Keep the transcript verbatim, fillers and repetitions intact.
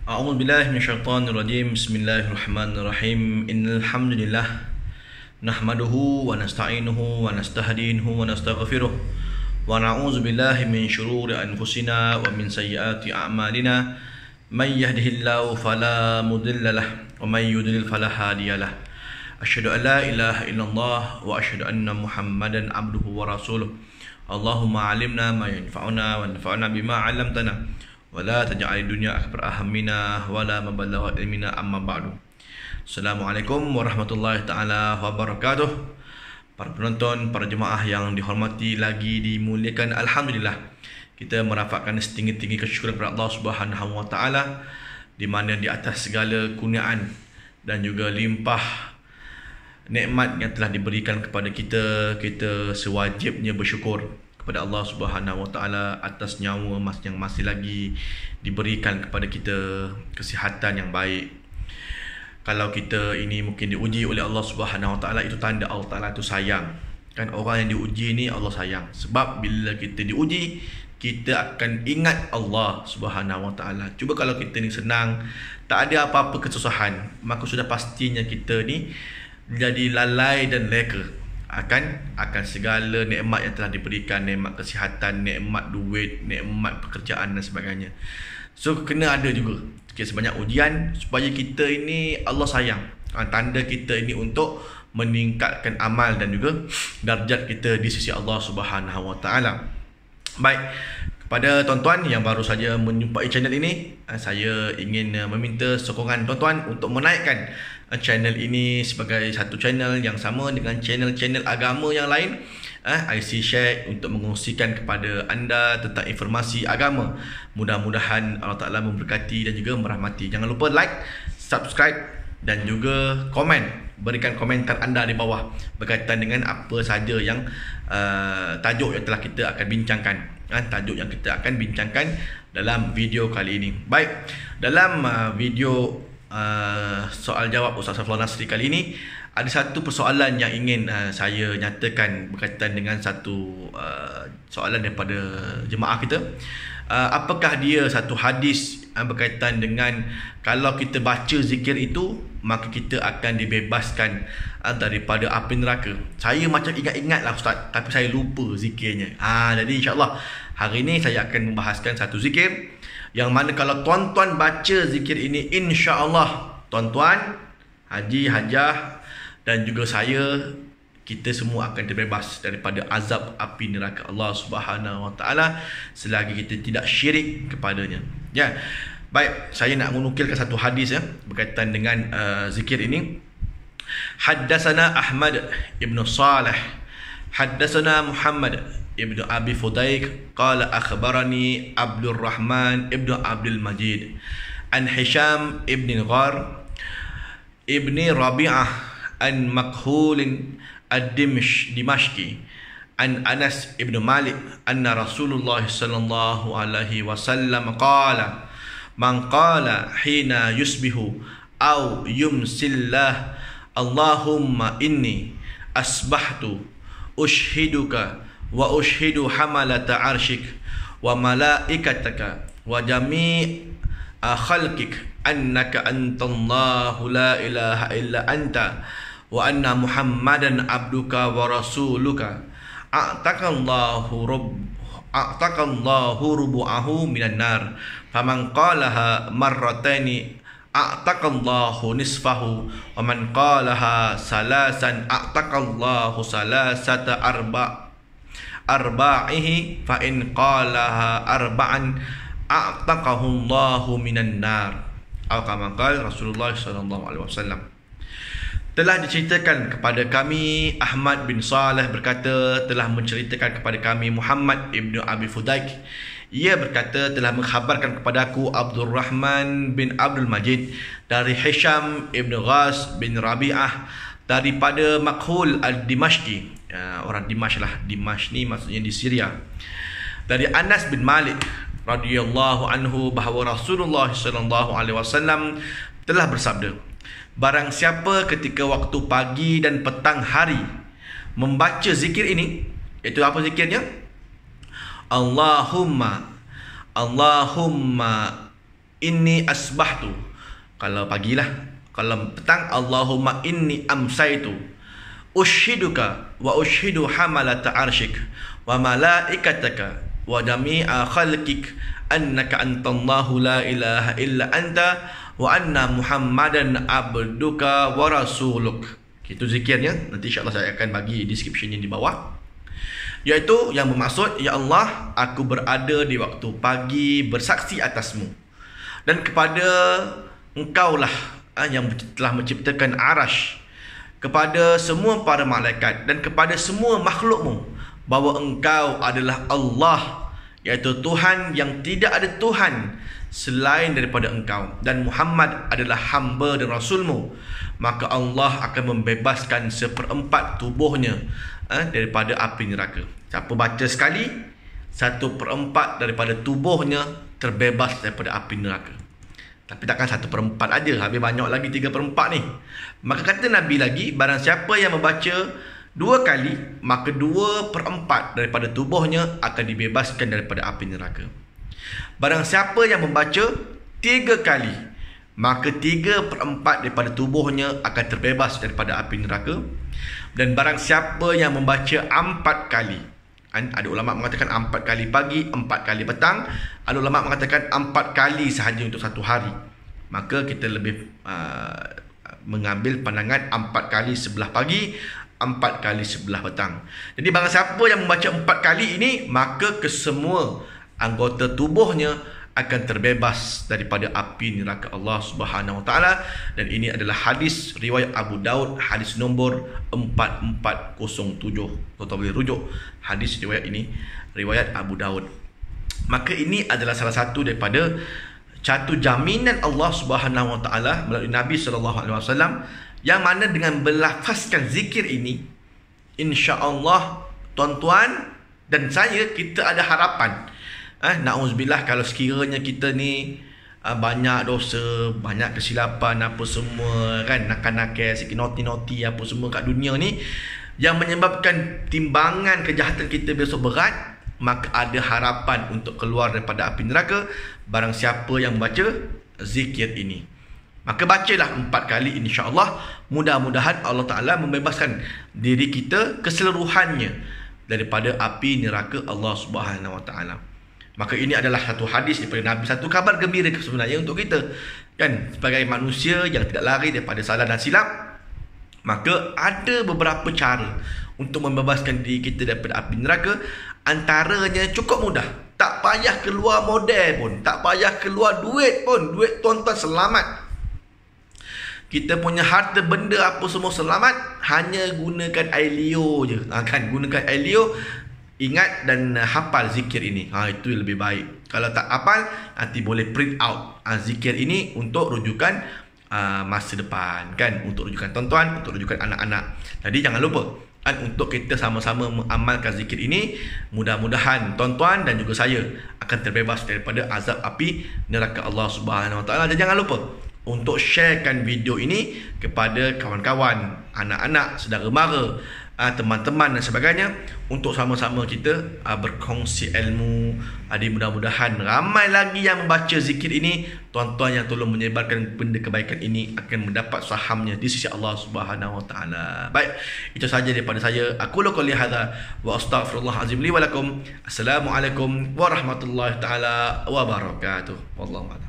A'udzu billahi minasyaitonir rajim. Bismillahirrahmanirrahim. Innal hamdalillah nahmaduhu wa nasta'inuhu wa nastahdinuhu wa nastaghfiruh wa na'udzu billahi min shururi anfusina wa min sayyiati a'malina. May yahdihillahu fala mudilla lahu wa may yudlil fala hadiya lahu. Asyhadu an la ilaha illallah wa asyhadu anna Muhammadan abduhu wa rasuluh. Allahumma 'allimna ma yanfa'una wa anfa'na bima 'allamtana. Wala taj'al dunya akbar ahammina wala mabalagha ilmina amma ba'du. Assalamualaikum warahmatullahi taala wabarakatuh. Para penonton, para jemaah yang dihormati lagi dimuliakan, alhamdulillah kita merapatkan setinggi-tinggi kesyukuran kepada Allah Subhanahu wa taala, di mana di atas segala kurniaan dan juga limpah nikmat yang telah diberikan kepada kita, kita sewajibnya bersyukur kepada Allah Subhanahu wa taala atas nyawa yang masih lagi diberikan kepada kita, kesihatan yang baik. Kalau kita ini mungkin diuji oleh Allah Subhanahu wa taala, itu tanda Allah Taala itu sayang. Kan orang yang diuji ni Allah sayang. Sebab bila kita diuji, kita akan ingat Allah Subhanahu wa taala. Cuba kalau kita ni senang, tak ada apa-apa kesusahan, maka sudah pastinya kita ni jadi lalai dan leka akan akan segala nikmat yang telah diberikan, nikmat kesihatan, nikmat duit, nikmat pekerjaan dan sebagainya. So kena ada juga sikit sebanyak ujian supaya kita ini Allah sayang. Ha, tanda kita ini untuk meningkatkan amal dan juga darjat kita di sisi Allah Subhanahu wa taala. Baik, kepada tuan-tuan yang baru saja menjumpai channel ini, saya ingin meminta sokongan tuan-tuan untuk menaikkan channel ini sebagai satu channel yang sama dengan channel-channel agama yang lain. I C share untuk mengongsikan kepada anda tentang informasi agama. Mudah-mudahan Allah Ta'ala memberkati dan juga merahmati. Jangan lupa like, subscribe dan juga komen. Berikan komentar anda di bawah berkaitan dengan apa saja yang uh, tajuk yang telah kita akan bincangkan. Ha, tajuk yang kita akan bincangkan dalam video kali ini. Baik, dalam uh, video uh, soal jawab Ustaz Safrul Nasri kali ini, ada satu persoalan yang ingin uh, saya nyatakan berkaitan dengan satu uh, soalan daripada jemaah kita. Uh, apakah dia satu hadis uh, berkaitan dengan kalau kita baca zikir itu, maka kita akan dibebaskan uh, daripada api neraka. Saya macam ingat-ingat lah Ustaz, tapi saya lupa zikirnya. Ha, jadi insyaAllah hari ini saya akan membahaskan satu zikir yang mana kalau tuan-tuan baca zikir ini, insyaAllah tuan-tuan, haji, hajah dan juga saya, kita semua akan terbebas daripada azab api neraka Allah Subhanahu wa taala selagi kita tidak syirik kepadanya. Ya. Baik, saya nak menukilkan satu hadis ya berkaitan dengan uh, zikir ini. Haddatsana Ahmad ibn Salih, haddatsana Muhammad ibn Abi Fudaik, qala akhbarani Abdul Rahman ibn Abdul Majid an Hisham ibn Ghar ibn Rabi'ah an Makhul ad-Dimashqi an Anas ibn Malik anna Rasulullah sallallahu alaihi wasallam qala man qala hina yusbihu aw yumsillah Allahumma inni asbahtu ushiduka wa ushidu hamalata arshik wa malaikataka wa jami' khalqik annaka antallahu la ilaha illa anta wa anna Muhammadan abduka wa rasuluka a'taqallahu rabb a'taqallahu rubu'ahu minan nar faman qalaha marrataini a'taqallahu nisfahu wa man qalaha salasan a'taqallahu salasata arba arba'ihi fa in qalaha arba'an a'taqahu Allahu minan nar atau kama qala Rasulullah sallallahu alaihi wasallam. Telah diceritakan kepada kami, Ahmad bin Salih berkata telah menceritakan kepada kami Muhammad ibn Abi Fudaik. Ia berkata telah mengkhabarkan kepada aku Abdul Rahman bin Abdul Majid dari Hisham ibn Ghas bin Rabi'ah daripada Makhul ad-Dimashqi. Ya, orang Dimash lah, Dimash ni maksudnya di Syria. Dari Anas bin Malik radhiyallahu anhu bahawa Rasulullah sallallahu alaihi wasallam telah bersabda, barang siapa ketika waktu pagi dan petang hari membaca zikir ini, iaitu apa zikirnya? Allahumma Allahumma inni asbahtu. Kalau pagilah. Kalau petang, Allahumma inni amsaitu ushiduka wa ushidu hamalata arshik wa malaikataka wa jami'a khalqik annaka antallahu la ilaha illa anta wa anna muhammadan abduka wa rasuluk. Itu zikirnya. Nanti insyaAllah saya akan bagi description di bawah. Iaitu yang bermaksud, ya Allah, aku berada di waktu pagi bersaksi atasmu, dan kepada engkaulah yang telah menciptakan arash, kepada semua para malaikat dan kepada semua makhlukmu, bahawa engkau adalah Allah, iaitu Tuhan yang tidak ada Tuhan selain daripada engkau, dan Muhammad adalah hamba dan rasulmu. Maka Allah akan membebaskan seperempat tubuhnya eh, daripada api neraka. Siapa baca sekali, satu perempat daripada tubuhnya terbebas daripada api neraka. Tapi takkan satu perempat aja, habis banyak lagi tiga perempat ni. Maka kata Nabi lagi, barang siapa yang membaca dua kali, maka dua perempat daripada tubuhnya akan dibebaskan daripada api neraka. Barang siapa yang membaca tiga kali, maka tiga perempat daripada tubuhnya akan terbebas daripada api neraka. Dan barang siapa yang membaca empat kali, ada ulama mengatakan empat kali pagi, empat kali petang. Ada ulama mengatakan empat kali sahaja untuk satu hari. Maka kita lebih uh, mengambil pandangan empat kali sebelah pagi, empat kali sebelah petang. Jadi barang siapa yang membaca empat kali ini, maka kesemua anggota tubuhnya akan terbebas daripada api neraka Allah Subhanahu Wa Taala. Dan ini adalah hadis riwayat Abu Daud, hadis nombor empat empat kosong tujuh. Tuan-tuan boleh rujuk hadis riwayat ini, riwayat Abu Daud. Maka ini adalah salah satu daripada satu jaminan Allah Subhanahu Wa Taala melalui Nabi sallallahu alaihi wasallam, yang mana dengan berlafazkan zikir ini, insya-Allah tuan-tuan dan saya, kita ada harapan. Eh, na'udzubillah, kalau sekiranya kita ni uh, banyak dosa, banyak kesilapan apa semua kan, nakal-nakal sikit, noti-noti apa semua kat dunia ni, yang menyebabkan timbangan kejahatan kita besok berat, maka ada harapan untuk keluar daripada api neraka barang siapa yang membaca zikir ini. Maka bacalah empat kali, insya-Allah. Mudah-mudahan Allah Ta'ala membebaskan diri kita keseluruhannya daripada api neraka Allah Subhanahu Wa Taala. Maka ini adalah satu hadis daripada Nabi, satu kabar gembira sebenarnya untuk kita kan, sebagai manusia yang tidak lari daripada salah dan silap. Maka ada beberapa cara untuk membebaskan diri kita daripada api neraka. Antaranya cukup mudah, tak payah keluar modal pun, tak payah keluar duit pun. Duit tuan-tuan selamat, kita punya harta benda apa semua selamat, hanya gunakan Ailio je. Ha, kan, gunakan Ailio. Ingat dan uh, hafal zikir ini. Ha, itu lebih baik. Kalau tak hafal, nanti boleh print out uh, zikir ini untuk rujukan uh, masa depan kan, untuk rujukan tuan-tuan, untuk rujukan anak-anak. Jadi jangan lupa kan, untuk kita sama-sama mengamalkan zikir ini. Mudah-mudahan tuan-tuan dan juga saya akan terbebas daripada azab api neraka Allah Subhanahu Wa Taala. Dan jangan lupa untuk sharekan video ini kepada kawan-kawan, anak-anak, saudara mara, teman-teman dan sebagainya, untuk sama-sama kita uh, berkongsi ilmu. Adi mudah-mudahan ramai lagi yang membaca zikir ini. Tuan-tuan yang tolong menyebarkan benda kebaikan ini akan mendapat sahamnya di sisi Allah Subhanahu Wa Taala. Baik, itu sahaja daripada saya. Aku qouli hadza wa astaghfirullahalazim li wa lakum. Assalamualaikum warahmatullahi taala wabarakatuh. Wallahu a'lam.